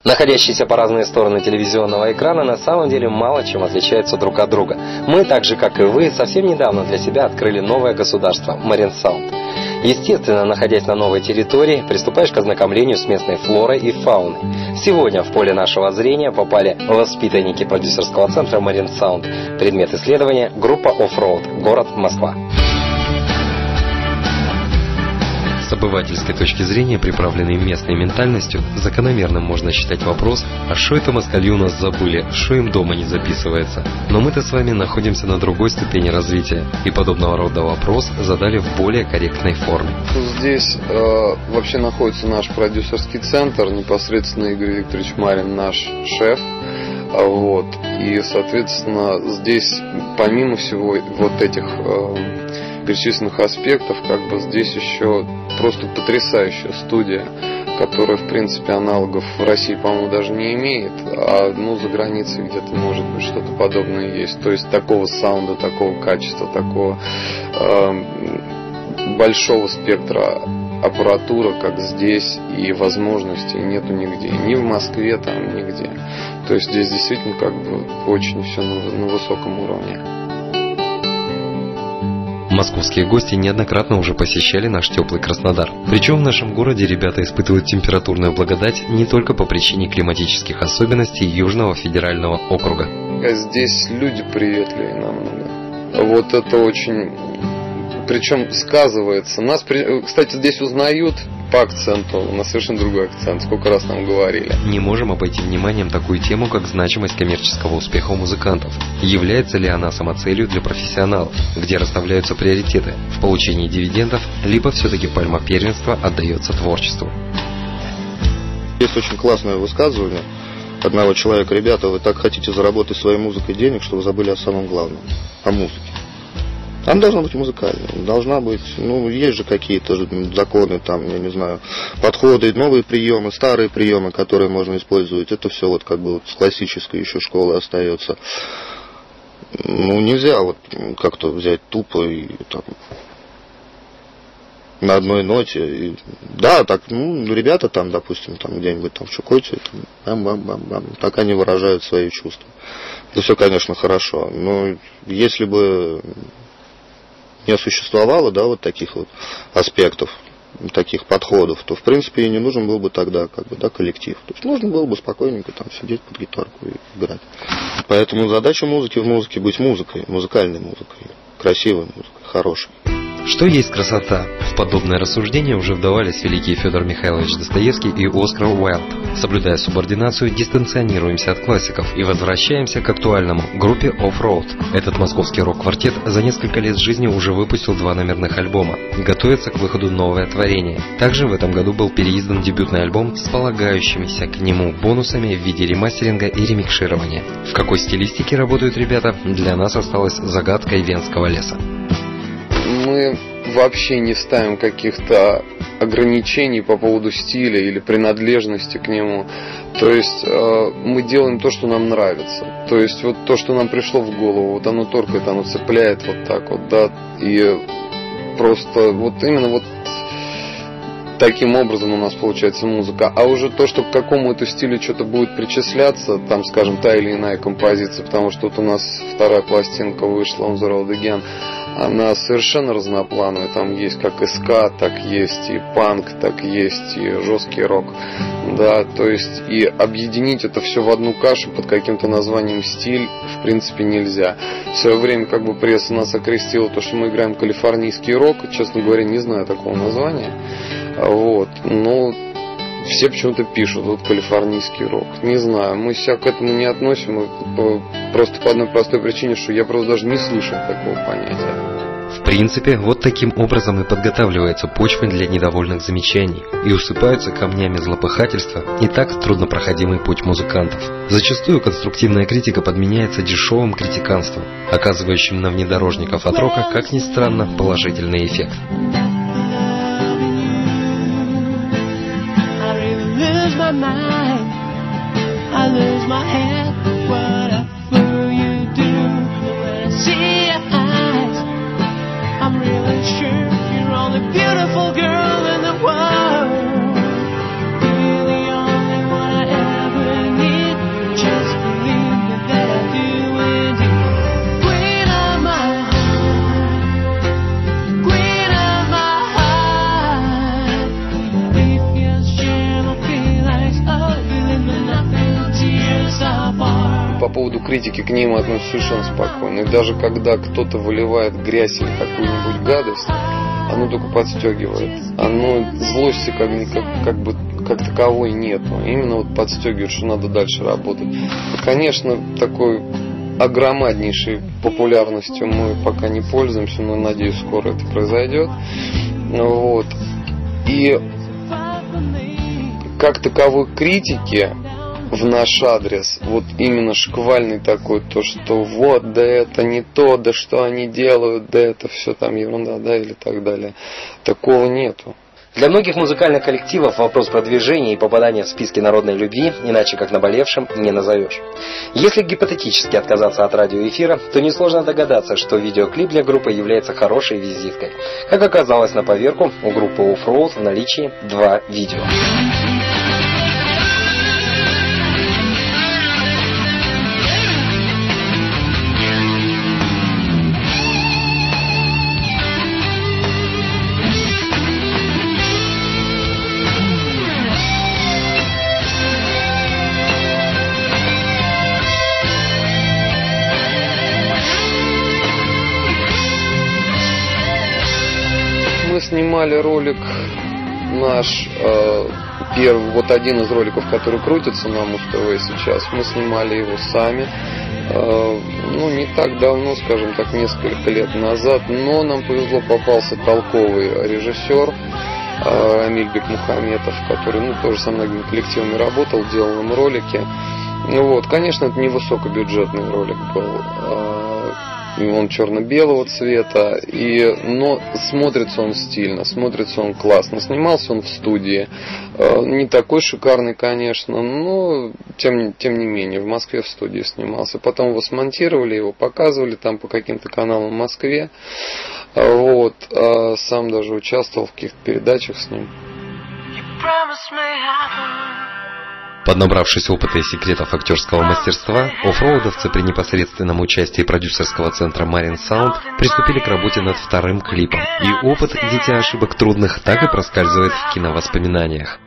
Находящиеся по разные стороны телевизионного экрана на самом деле мало чем отличаются друг от друга. Мы, так же как и вы, совсем недавно для себя открыли новое государство – Марин Саунд. Естественно, находясь на новой территории, приступаешь к ознакомлению с местной флорой и фауной. Сегодня в поле нашего зрения попали воспитанники продюсерского центра Марин Саунд. Предмет исследования – группа Offroad, город Москва. С обывательской точки зрения, приправленной местной ментальностью, закономерным можно считать вопрос, а что это москали у нас забыли, что им дома не записывается. Но мы-то с вами находимся на другой ступени развития, и подобного рода вопрос задали в более корректной форме. Здесь вообще находится наш продюсерский центр, непосредственно Игорь Викторович Марин, наш шеф. Вот. И, соответственно, здесь, помимо всего вот этих перечисленных аспектов, как бы здесь еще просто потрясающая студия, которая, в принципе, аналогов в России, по-моему, даже не имеет, а за границей где-то, может быть, что-то подобное есть. То есть такого саунда, такого качества, такого большого спектра аппаратуры, как здесь, и возможностей нету нигде. Ни в Москве, там, нигде. То есть здесь действительно как бы очень все на высоком уровне. Московские гости неоднократно уже посещали наш теплый Краснодар. Причем в нашем городе ребята испытывают температурную благодать не только по причине климатических особенностей Южного федерального округа. Здесь люди приветливее намного. Вот это очень... Причем сказывается. Нас, кстати, здесь узнают по акценту. У нас совершенно другой акцент. Сколько раз нам говорили. Не можем обойти вниманием такую тему, как значимость коммерческого успеха у музыкантов. Является ли она самоцелью для профессионалов, где расставляются приоритеты в получении дивидендов, либо все-таки пальма первенства отдается творчеству? Есть очень классное высказывание одного человека. Ребята, вы так хотите заработать своей музыкой денег, что вы забыли о самом главном, о музыке. Она должна быть музыкальной, должна быть, есть же какие-то законы, там, я не знаю, подходы, новые приемы, старые приемы, которые можно использовать. Это все вот как бы вот с классической еще школы остается. Нельзя вот как-то взять тупо и там на одной ноте. И, да, так, ребята там, допустим, там где-нибудь там в Чукоте, бам-бам-бам-бам, так они выражают свои чувства. Это все, конечно, хорошо, но если бы не существовало, да, вот таких вот аспектов, таких подходов, то, в принципе, и не нужен был бы тогда, как бы, да, коллектив. То есть нужно было бы спокойненько там сидеть под гитарку и играть. Поэтому задача музыки в музыке быть музыкой, музыкальной музыкой, красивой музыкой, хорошей. Что есть красота? В подобное рассуждение уже вдавались великие Федор Михайлович Достоевский и Оскар Уайлд. Соблюдая субординацию, дистанционируемся от классиков и возвращаемся к актуальному – группе Offroad. Этот московский рок-квартет за несколько лет жизни уже выпустил 2 номерных альбома. Готовится к выходу новое творение. Также в этом году был переиздан дебютный альбом с полагающимися к нему бонусами в виде ремастеринга и ремикширования. В какой стилистике работают ребята, для нас осталось загадкой Венского леса. Мы вообще не ставим каких-то ограничений по поводу стиля или принадлежности к нему. То есть мы делаем то, что нам нравится. То есть вот то, что нам пришло в голову, вот оно торкает, оно цепляет вот так вот, да. И просто вот именно вот таким образом у нас получается музыка. А уже то, что к какому-то стилю что-то будет причисляться, там, скажем, та или иная композиция, потому что вот у нас 2-я пластинка вышла, On the Road Again, она совершенно разноплановая. Там есть как и ска, так есть и панк, так есть и жесткий рок. Да, то есть и объединить это все в одну кашу под каким-то названием стиль в принципе нельзя. В свое время как бы пресса нас окрестила то, что мы играем калифорнийский рок. Честно говоря, не знаю такого названия. Вот, но все почему-то пишут вот калифорнийский рок. Не знаю, мы себя к этому не относим, просто по одной простой причине, что я просто даже не слышал такого понятия. В принципе, вот таким образом и подготавливается почва для недовольных замечаний и усыпаются камнями злопыхательства и так труднопроходимый путь музыкантов. Зачастую конструктивная критика подменяется дешевым критиканством, оказывающим на внедорожников от рока, как ни странно, положительный эффект. My mind, I lose my head, whatever you do. When I see your eyes, I'm really sure you're the only beautiful girl in the world. You're the only one I ever по поводу критики к ней мы относимся совершенно спокойно. И даже когда кто-то выливает грязь или какую-нибудь гадость, оно только подстегивает. Оно злости как таковой нет. Именно вот подстегивает, что надо дальше работать. И, конечно, такой огромнейшей популярностью мы пока не пользуемся, но надеюсь, скоро это произойдет. Вот. И как таковой критики в наш адрес, вот именно шквальный такой, то, что вот, да это не то, да что они делают, да это все там ерунда, да, или так далее. Такого нету. Для многих музыкальных коллективов вопрос продвижения и попадания в списки народной любви, иначе как наболевшим, не назовешь. Если гипотетически отказаться от радиоэфира, то несложно догадаться, что видеоклип для группы является хорошей визиткой. Как оказалось на поверку, у группы Offroad в наличии 2 видео. Мы снимали ролик наш первый, вот один из роликов, который крутится на Муз-ТВ сейчас. Мы снимали его сами, не так давно, скажем так, несколько лет назад, но нам повезло, попался толковый режиссер Амиль Бекмухаметов, который тоже со многими коллективами работал, делал им ролики. Конечно, это не высокобюджетный ролик был. Он черно-белого цвета, но смотрится он стильно, смотрится он классно. Снимался он в студии, не такой шикарный, конечно, но тем не менее, в Москве в студии снимался. Потом его смонтировали, его показывали там по каким-то каналам в Москве. Сам даже участвовал в каких-то передачах с ним. Поднабравшись опыта и секретов актерского мастерства, оффроудовцы при непосредственном участии продюсерского центра Marin Sound приступили к работе над вторым клипом. И опыт, дитя ошибок трудных, так и проскальзывает в киновоспоминаниях.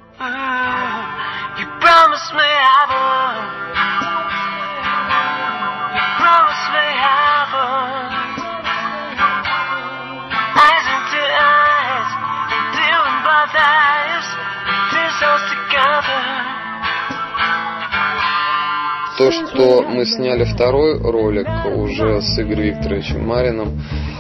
То, что мы сняли второй ролик уже с Игорем Викторовичем Марином,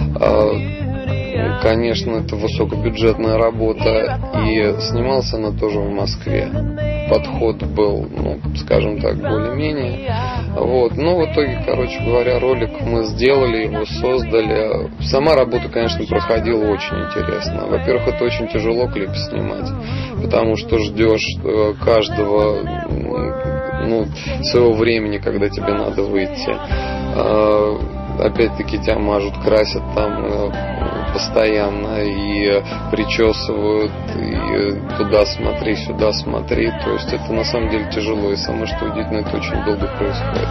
конечно, это высокобюджетная работа, и снимался она тоже в Москве. Подход был, скажем так, более-менее. Но в итоге, короче говоря, ролик мы сделали, его создали. Сама работа, конечно, проходила очень интересно. Во-первых, это очень тяжело клип снимать, потому что ждешь каждого своего времени, когда тебе надо выйти. Опять-таки тебя мажут, красят там постоянно и причесывают, и туда смотри, сюда смотри. То есть это на самом деле тяжело, и самое что удивительно, это очень долго происходит.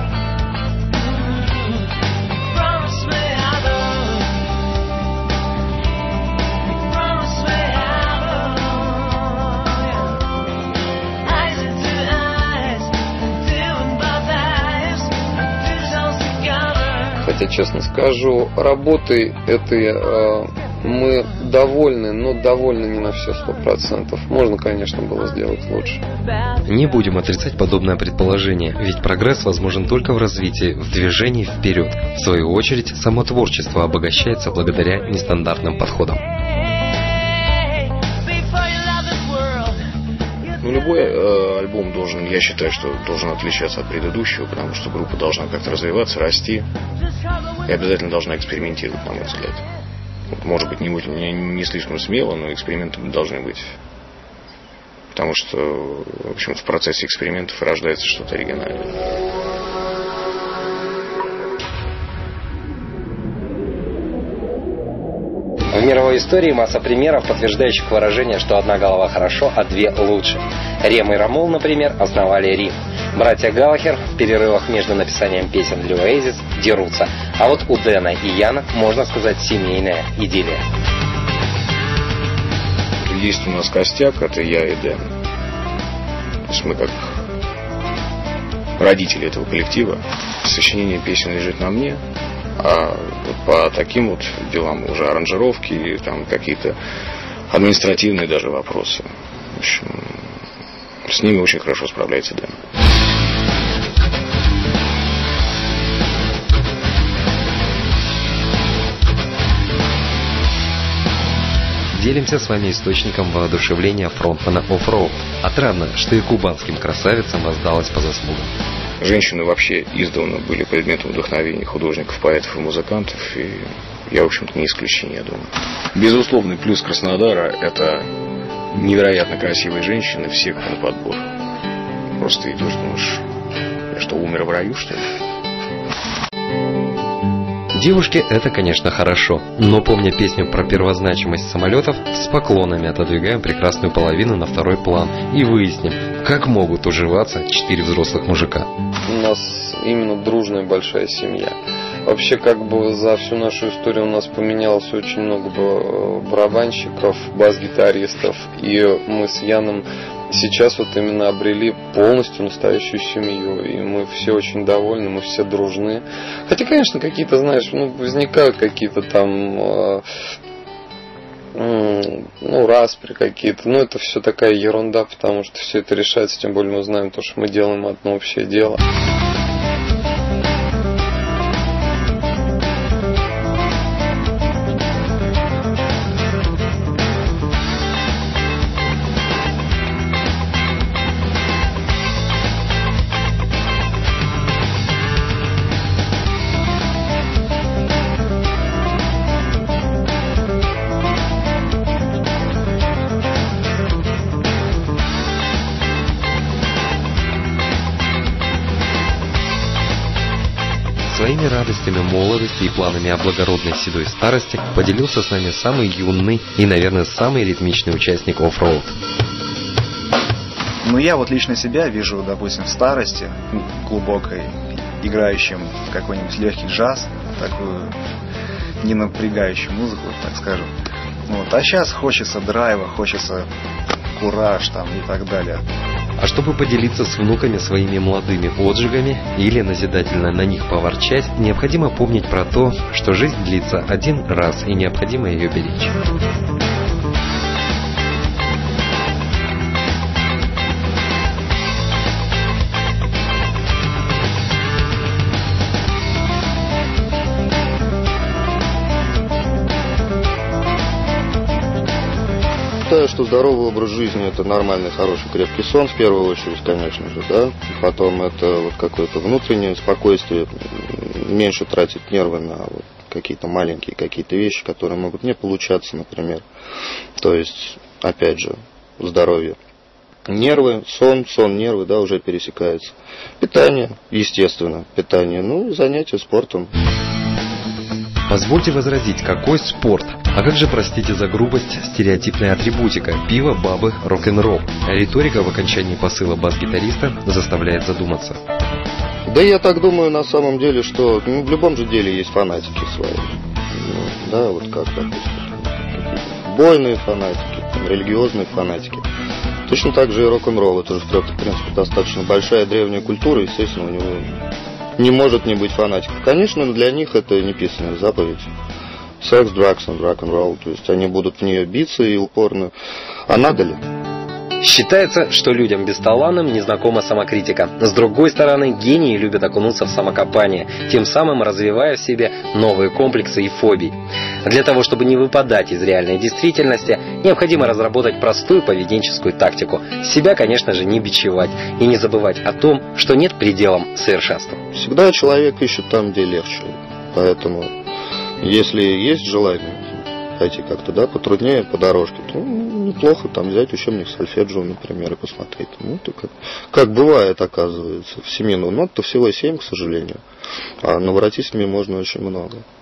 Хотя, честно скажу, работой этой мы довольны, но довольны не на все 100%. Можно, конечно, было сделать лучше. Не будем отрицать подобное предположение, ведь прогресс возможен только в развитии, в движении вперед. В свою очередь, само творчество обогащается благодаря нестандартным подходам. Любой альбом должен, я считаю, что должен отличаться от предыдущего, потому что группа должна как-то развиваться, расти и обязательно должна экспериментировать, на мой взгляд. Может быть, не слишком смело, но эксперименты должны быть. Потому что, в общем, в процессе экспериментов рождается что-то оригинальное. В мировой истории масса примеров, подтверждающих выражение, что одна голова хорошо, а две лучше. Рем и Рамул, например, основали Рим. Братья Галлахер в перерывах между написанием песен для Oasis дерутся. А вот у Дэна и Яна, можно сказать, семейная идиллия. Есть у нас костяк, это я и Дэн. То есть мы как родителей этого коллектива. Сочинение песен лежит на мне, а по таким вот делам уже аранжировки и там какие-то административные даже вопросы. В общем, с ними очень хорошо справляется Дэн. Делимся с вами источником воодушевления фронтмена Offroad. Отрадно, что и кубанским красавицам воздалось по заслугам. Женщины вообще издавна были предметом вдохновения художников, поэтов и музыкантов, и я, в общем-то, не исключение, я думаю. Безусловный плюс Краснодара – это невероятно красивые женщины, всех на подбор. Просто идешь, думаешь, я что, умер в раю, что ли? Девушки, это, конечно, хорошо, но, помня песню про первозначимость самолетов, с поклонами отодвигаем прекрасную половину на второй план и выясним, как могут уживаться 4 взрослых мужика. У нас именно дружная большая семья. Вообще, как бы за всю нашу историю у нас поменялось очень много барабанщиков, бас-гитаристов, и мы с Яном сейчас вот именно обрели полностью настоящую семью, и мы все очень довольны, мы все дружны. Хотя, конечно, какие-то, знаешь, возникают какие-то там распри какие-то, но это все такая ерунда, потому что все это решается, тем более мы знаем то, что мы делаем одно общее дело. Своими радостями молодости и планами о благородной седой старости поделился с нами самый юный и, наверное, самый ритмичный участник Offroad. Ну, я вот лично себя вижу, допустим, в старости глубокой, играющим в какой-нибудь легкий джаз, такую не напрягающую музыку, так скажем. Вот. А сейчас хочется драйва, хочется кураж там и так далее. А чтобы поделиться с внуками своими молодыми отжигами или назидательно на них поворчать, необходимо помнить про то, что жизнь длится один раз и необходимо ее беречь. Считаю, что здоровый образ жизни – это нормальный, хороший, крепкий сон, в первую очередь, конечно же, да. Потом это вот какое-то внутреннее спокойствие, меньше тратить нервы на вот какие-то маленькие какие-то вещи, которые могут не получаться, например. То есть, опять же, здоровье. Нервы, сон, нервы, да, уже пересекаются. Питание, естественно, питание, и занятия спортом. Позвольте возразить, какой спорт? А как же, простите за грубость, стереотипная атрибутика? Пиво, бабы, рок-н-ролл. Риторика в окончании посыла бас-гитариста заставляет задуматься. Да я так думаю на самом деле, что в любом же деле есть фанатики свои. Да, вот как, допустим, бойные фанатики, религиозные фанатики. Точно так же и рок-н-ролл. Это же, в принципе, достаточно большая древняя культура, естественно, у него не может не быть фанатиков. Конечно, для них это неписанная заповедь. Секс, драгс и рок-н-ролл. То есть они будут в нее биться и упорно. А надо ли? Считается, что людям бесталанным незнакома самокритика. С другой стороны, гении любят окунуться в самокопание, тем самым развивая в себе новые комплексы и фобии. Для того, чтобы не выпадать из реальной действительности, необходимо разработать простую поведенческую тактику. Себя, конечно же, не бичевать и не забывать о том, что нет пределам совершенству. Всегда человек ищет там, где легче. Поэтому, если есть желание пойти как-то, да, потруднее по дорожке, то неплохо там взять учебник сольфеджио, например, и посмотреть. Это как бывает, оказывается, в 7 нот-то всего 7, к сожалению, а наворотить с ними можно очень много.